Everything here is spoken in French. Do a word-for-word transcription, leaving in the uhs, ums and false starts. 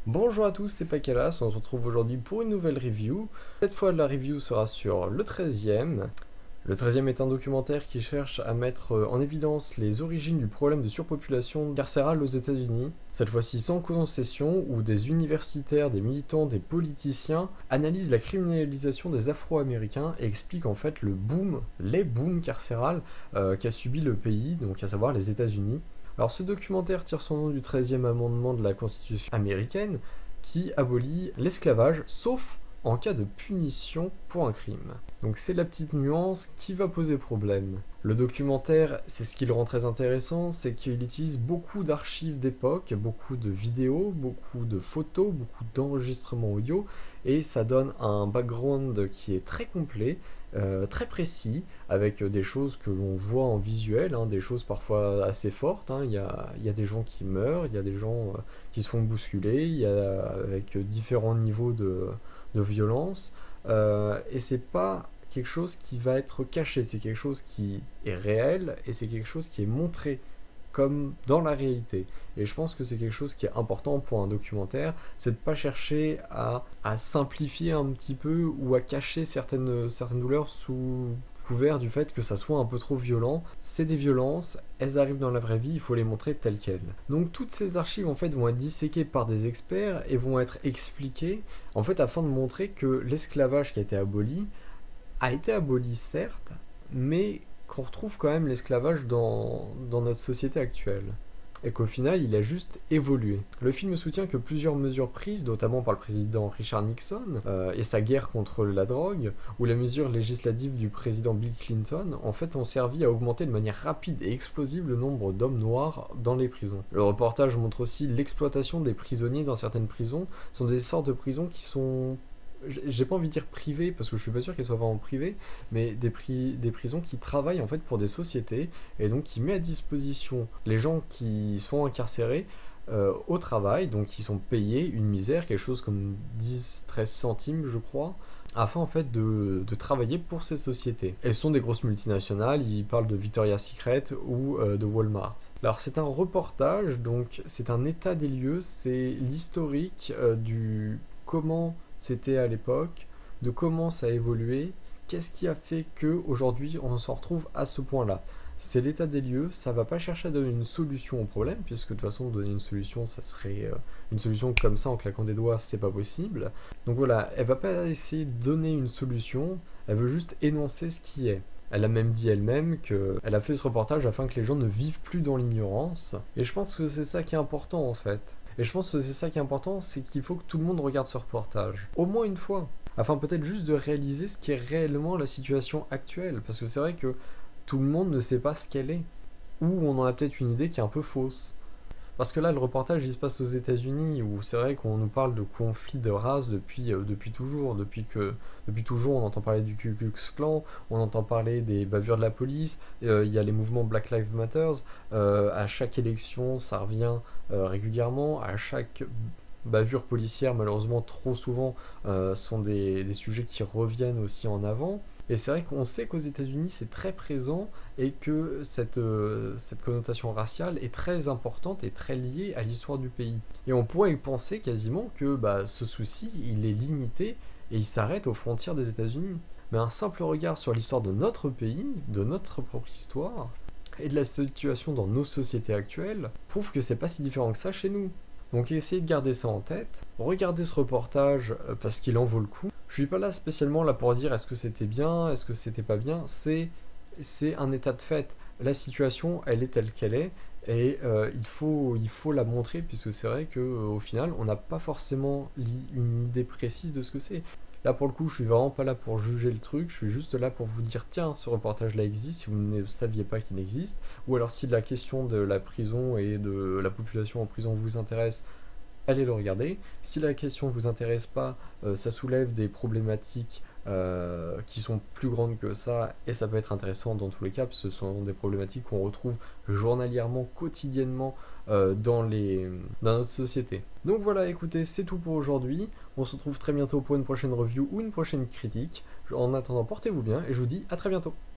Bonjour à tous, c'est Pakelas, on se retrouve aujourd'hui pour une nouvelle review. Cette fois la review sera sur le treizième. Le treizième est un documentaire qui cherche à mettre en évidence les origines du problème de surpopulation carcérale aux États-Unis. Cette fois-ci sans concession, où des universitaires, des militants, des politiciens analysent la criminalisation des Afro-Américains et expliquent en fait le boom, les booms carcérales euh, qu'a subi le pays, donc à savoir les États-Unis. Alors ce documentaire tire son nom du treizième amendement de la Constitution américaine qui abolit l'esclavage sauf en cas de punition pour un crime. Donc c'est la petite nuance qui va poser problème. Le documentaire, c'est ce qui le rend très intéressant, c'est qu'il utilise beaucoup d'archives d'époque, beaucoup de vidéos, beaucoup de photos, beaucoup d'enregistrements audio, et ça donne un background qui est très complet, euh, très précis, avec des choses que l'on voit en visuel, hein, des choses parfois assez fortes. Il hein. y, a, y a des gens qui meurent, il y a des gens euh, qui se font bousculer, il y a avec différents niveaux de, de violence, euh, et c'est pas quelque chose qui va être caché, c'est quelque chose qui est réel et c'est quelque chose qui est montré comme dans la réalité. Et je pense que c'est quelque chose qui est important pour un documentaire, c'est de pas chercher à, à simplifier un petit peu ou à cacher certaines, certaines douleurs sous couvert du fait que ça soit un peu trop violent. C'est des violences, elles arrivent dans la vraie vie, il faut les montrer telles quelles. Donc toutes ces archives en fait vont être disséquées par des experts et vont être expliquées en fait afin de montrer que l'esclavage qui a été aboli a été aboli certes, mais qu'on retrouve quand même l'esclavage dans, dans notre société actuelle. Et qu'au final, il a juste évolué. Le film soutient que plusieurs mesures prises, notamment par le président Richard Nixon, euh, et sa guerre contre la drogue, ou les mesures législatives du président Bill Clinton, en fait, ont servi à augmenter de manière rapide et explosive le nombre d'hommes noirs dans les prisons. Le reportage montre aussi l'exploitation des prisonniers dans certaines prisons. Ce sont des sortes de prisons qui sont... j'ai pas envie de dire privées parce que je suis pas sûr qu'elles soient vraiment privées, mais des, pri des prisons qui travaillent en fait pour des sociétés et donc qui met à disposition les gens qui sont incarcérés euh, au travail, donc qui sont payés une misère, quelque chose comme dix treize centimes je crois, afin en fait de, de travailler pour ces sociétés. Elles sont des grosses multinationales, ils parlent de Victoria's Secret ou euh, de Walmart. Alors c'est un reportage, donc c'est un état des lieux, c'est l'historique euh, du comment c'était à l'époque, de comment ça a évolué, qu'est-ce qui a fait qu'aujourd'hui on s'en retrouve à ce point-là. C'est l'état des lieux, ça va pas chercher à donner une solution au problème, puisque de toute façon donner une solution, ça serait euh, une solution comme ça en claquant des doigts, c'est pas possible. Donc voilà, elle va pas essayer de donner une solution, elle veut juste énoncer ce qui est. Elle a même dit elle-même qu'elle a fait ce reportage afin que les gens ne vivent plus dans l'ignorance, et je pense que c'est ça qui est important en fait. Et je pense que c'est ça qui est important, c'est qu'il faut que tout le monde regarde ce reportage. Au moins une fois. Afin peut-être juste de réaliser ce qui est réellement la situation actuelle. Parce que c'est vrai que tout le monde ne sait pas ce qu'elle est. Ou on en a peut-être une idée qui est un peu fausse. Parce que là, le reportage, il se passe aux États-Unis, où c'est vrai qu'on nous parle de conflits de race depuis, euh, depuis toujours. Depuis, que, depuis toujours, on entend parler du Ku Klux Klan, on entend parler des bavures de la police, euh, il y a les mouvements Black Lives Matter, euh, à chaque élection, ça revient euh, régulièrement, à chaque bavure policière, malheureusement, trop souvent, euh, sont des, des sujets qui reviennent aussi en avant. Et c'est vrai qu'on sait qu'aux États-Unis c'est très présent et que cette, euh, cette connotation raciale est très importante et très liée à l'histoire du pays. Et on pourrait penser quasiment que bah, ce souci il est limité et il s'arrête aux frontières des États-Unis. Mais un simple regard sur l'histoire de notre pays, de notre propre histoire, et de la situation dans nos sociétés actuelles, prouve que c'est pas si différent que ça chez nous. Donc essayez de garder ça en tête, regardez ce reportage euh, parce qu'il en vaut le coup. Je suis pas là spécialement là pour dire est-ce que c'était bien, est-ce que c'était pas bien, c'est c'est un état de fait. La situation, elle est telle qu'elle est et euh, il, faut, il faut la montrer puisque c'est vrai qu'au final, on n'a pas forcément une idée précise de ce que c'est. Là pour le coup, je suis vraiment pas là pour juger le truc, je suis juste là pour vous dire tiens, ce reportage-là existe, si vous ne saviez pas qu'il existe, ou alors si la question de la prison et de la population en prison vous intéresse, allez le regarder. Si la question ne vous intéresse pas, euh, ça soulève des problématiques euh, qui sont plus grandes que ça, et ça peut être intéressant dans tous les cas, parce que ce sont des problématiques qu'on retrouve journalièrement, quotidiennement euh, dans, les, dans notre société. Donc voilà, écoutez, c'est tout pour aujourd'hui. On se retrouve très bientôt pour une prochaine review ou une prochaine critique. En attendant, portez-vous bien, et je vous dis à très bientôt.